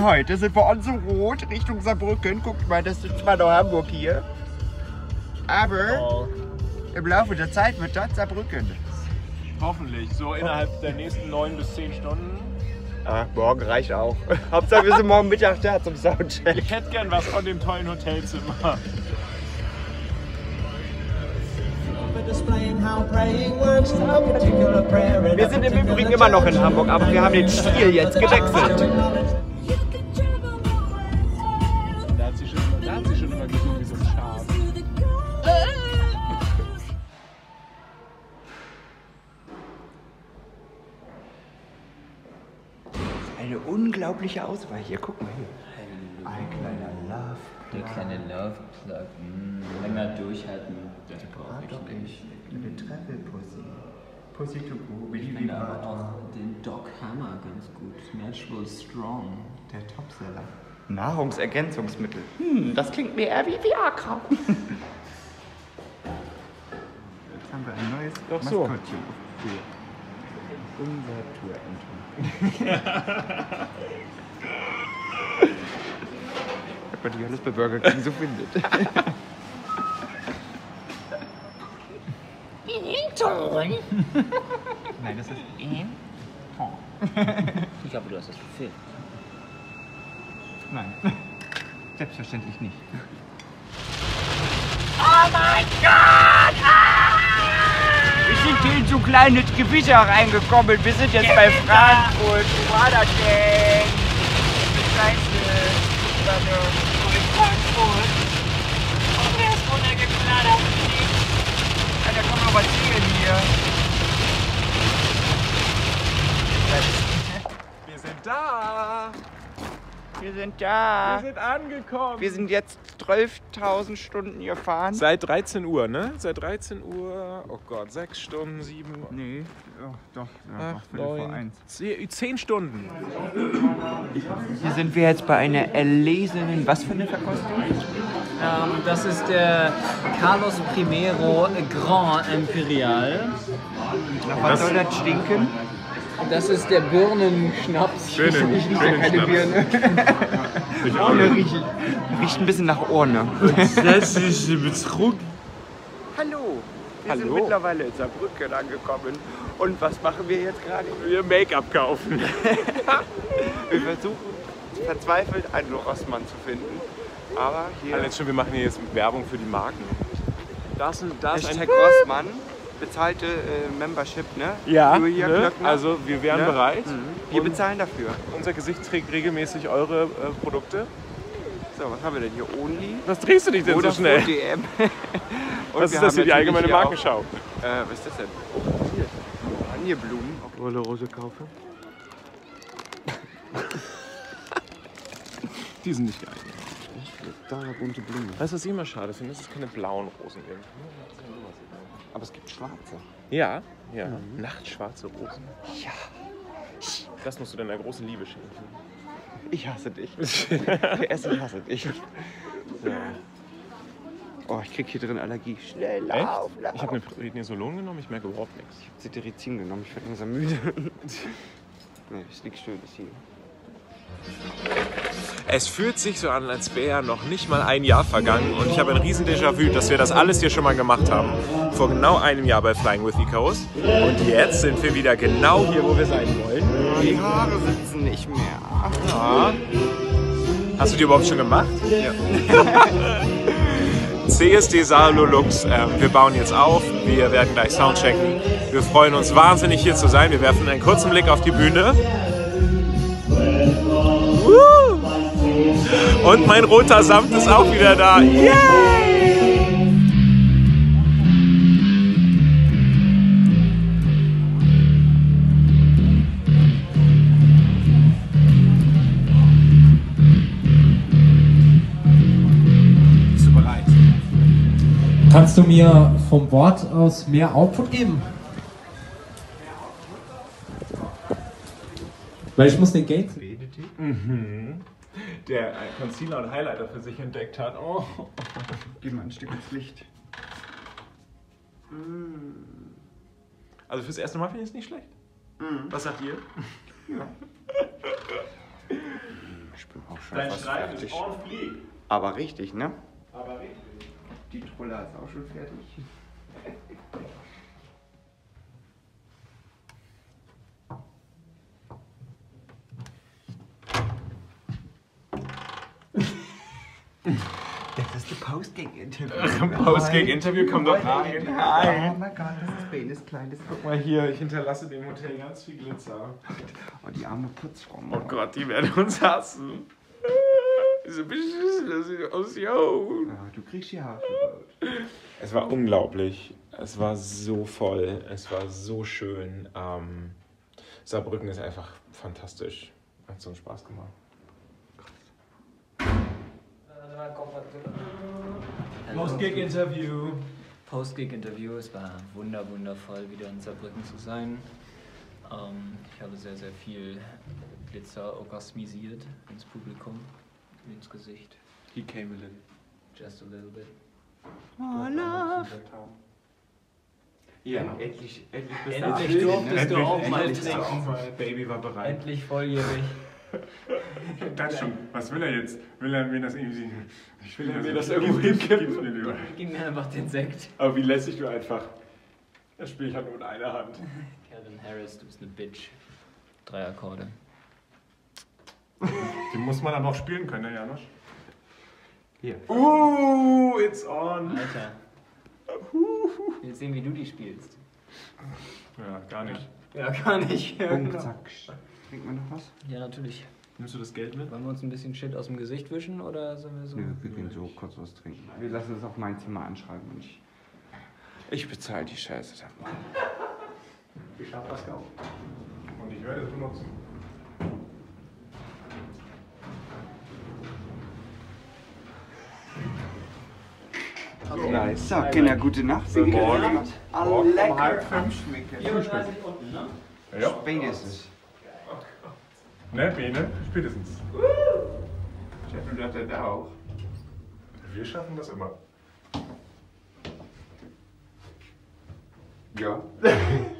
Und heute sind wir on so rot Richtung Saarbrücken. Guckt mal, das ist zwar noch Hamburg hier. Aber im Laufe der Zeit wird das Saarbrücken. Hoffentlich, so innerhalb der nächsten 9 bis 10 Stunden. Ah, morgen reicht auch. Hauptsache wir sind morgen Mittag da zum Soundcheck. Ich hätte gern was von dem tollen Hotelzimmer. Wir sind im Übrigen immer noch in Hamburg, aber wir haben den Stil jetzt gewechselt. Da hat sie schon immer gesungen wie so ein Schaf. Eine unglaubliche Auswahl hier. Guck mal hier. Ein kleiner Love. Der kleine Love Plug. Länger durchhalten. Das brauche ich nicht. Eine Travel Pussy. Pussy to go. Ich finde aber auch den Doc Hammer ganz gut. Natural Strong. Der Topseller. Nahrungsergänzungsmittel. Das klingt mir eher wie Viagra. Jetzt haben wir ein neues Maskottchen. Unser Tour-Entry. Was man hier alles bei Burger King so findet. Nein, das ist Ich glaube, du hast das gefilmt. Nein. Selbstverständlich nicht. Oh mein Gott! Wir sind hier in so ein kleines Gewitter reingekommen. Wir sind jetzt bei Frankfurt. Wo war das denn? Scheiße. Frankfurt! Und wer ist runtergeknattert? Da kommen wir mal ziehen hier. Wir sind da! Wir sind da. Wir sind angekommen! Wir sind jetzt 12.000 Stunden gefahren. Seit 13 Uhr, ne? Seit 13 Uhr, oh Gott, 6 Stunden, 7 Uhr. Nee, oh, doch. Ja, 8, 9, 10 Stunden. Hier sind wir jetzt bei einer erlesenen, was für eine Verkostung? Das ist der Carlos Primero Grand Imperial. Nach was soll das stinken? Das ist der Birnenschnaps. Ich rieche ja keine Birne. Ohne riecht. Riecht ein bisschen nach Urne. Das ist Betrug. Hallo. Wir sind mittlerweile in Saarbrücken angekommen. Und was machen wir jetzt gerade? Wir Make-up kaufen. Wir versuchen verzweifelt einen Rossmann zu finden. Aber hier Jetzt schon, wir machen hier jetzt Werbung für die Marken. Da ist ein Hashtag Rossmann. Bezahlte Membership, ne? Ja, Julia ne? Klöckner. Also wir wären Ne? bereit. Wir Und bezahlen dafür. unser Gesicht trägt regelmäßig eure Produkte. So, was haben wir denn hier? Only? Was drehst du dich denn so schnell? DM. Was ist das hier, die allgemeine Markenschau? Was ist das denn? Oh, hier. Oranjeblumen. Wolle Rose kaufen? Die sind nicht geeignet. Da bunte Blumen. Weißt du, was ich immer schade finde? Dass es keine blauen Rosen gibt. Aber es gibt schwarze. Ja, ja. Nachtschwarze Rosen. Ja. Das musst du deiner großen Liebe schenken. Ich hasse dich. PS, ich hasse dich. Ja. Oh, ich krieg hier drin Allergie. Schnell, Echt? lauf, lauf. Ich habe eine Prednisolon genommen, ich merke überhaupt nichts. Ich habe Cetirizin genommen, ich werde langsam müde. Nee, es liegt schön, ist hier. Es fühlt sich so an, als wäre noch nicht mal ein Jahr vergangen und ich habe ein riesen Déjà-vu, dass wir das alles hier schon mal gemacht haben. Vor genau einem Jahr bei Flying with Icarus. Und jetzt sind wir wieder genau hier, wo wir sein wollen. Die Haare sitzen nicht mehr. Ja. Hast du die überhaupt schon gemacht? Ja. CSD Saarlolux, wir bauen jetzt auf, wir werden gleich Soundchecken. Wir freuen uns wahnsinnig hier zu sein. Wir werfen einen kurzen Blick auf die Bühne. Und mein roter Samt ist auch wieder da. Yay! Bist du bereit? Kannst du mir vom Wort aus mehr Output geben? Weil ich muss den Gate. Der Concealer und Highlighter für sich entdeckt hat. Oh. Gib mal ein Stück ins Licht. Also fürs erste Mal finde ich es nicht schlecht. Was sagt ihr? Ja. Ich bin auch schon Dein fast Streifen fertig. ist on fleek. Aber richtig, ne? Aber richtig. Die Troller ist auch schon fertig. Das ist die Post-Gig-Interview. Post-Gig-Interview, komm doch rein. Oh mein Gott, das ist Benes kleines Guck mal hier, ich hinterlasse dem Hotel ganz viel Glitzer. Oh, die arme Putzfrau. Oh Gott, die werden uns hassen. So beschissen, das sieht aus, yo. Ja, du kriegst die Haare. Es war unglaublich. Es war so voll. Es war so schön. Saarbrücken ist einfach fantastisch. Hat so einen Spaß gemacht. Post-Gig-Interview. Post-Gig-Interview. Es war wundervoll, wieder in Saarbrücken zu sein. Ich habe sehr viel Glitzer orgasmisiert ins Publikum, ins Gesicht. He came a little. Just a little bit. Oh, love. Ja, Endlich Endlich durftest du auch mal trinken. Baby war bereit. Endlich volljährig. Das schon. Was will er jetzt? Will er mir das irgendwie... Ich will mir das das irgendwo hinkippen. Gib mir einfach den Sekt. Aber wie lässig du einfach... Das spiele ich halt nur in einer Hand. Calvin Harris, du bist eine Bitch. 3 Akkorde. Die muss man aber auch spielen können, ne, Janusz? Hier. It's on. Alter. Ich will sehen, wie du die spielst. Ja, gar nicht. Ja, gar nicht. Ja, Punkt, genau. zack. Trinkt man noch was? Ja, natürlich. Nimmst du das Geld mit? Wollen wir uns ein bisschen Shit aus dem Gesicht wischen oder sollen wir so? Nö, wir gehen so kurz was trinken. Wir lassen es auf mein Zimmer anschreiben und ich bezahle die Scheiße davon. Ich schaff das auch. Und ich werde es benutzen. Nice. So, Kinder, gute Nacht. Morgen. Alle Morgen um lecker. 4:30. Schmecken. 34 unten, ne? Ja. Spätestens. Ne, Bene? Spätestens. Chef, du dachtest da auch. Wir schaffen das immer. Ja.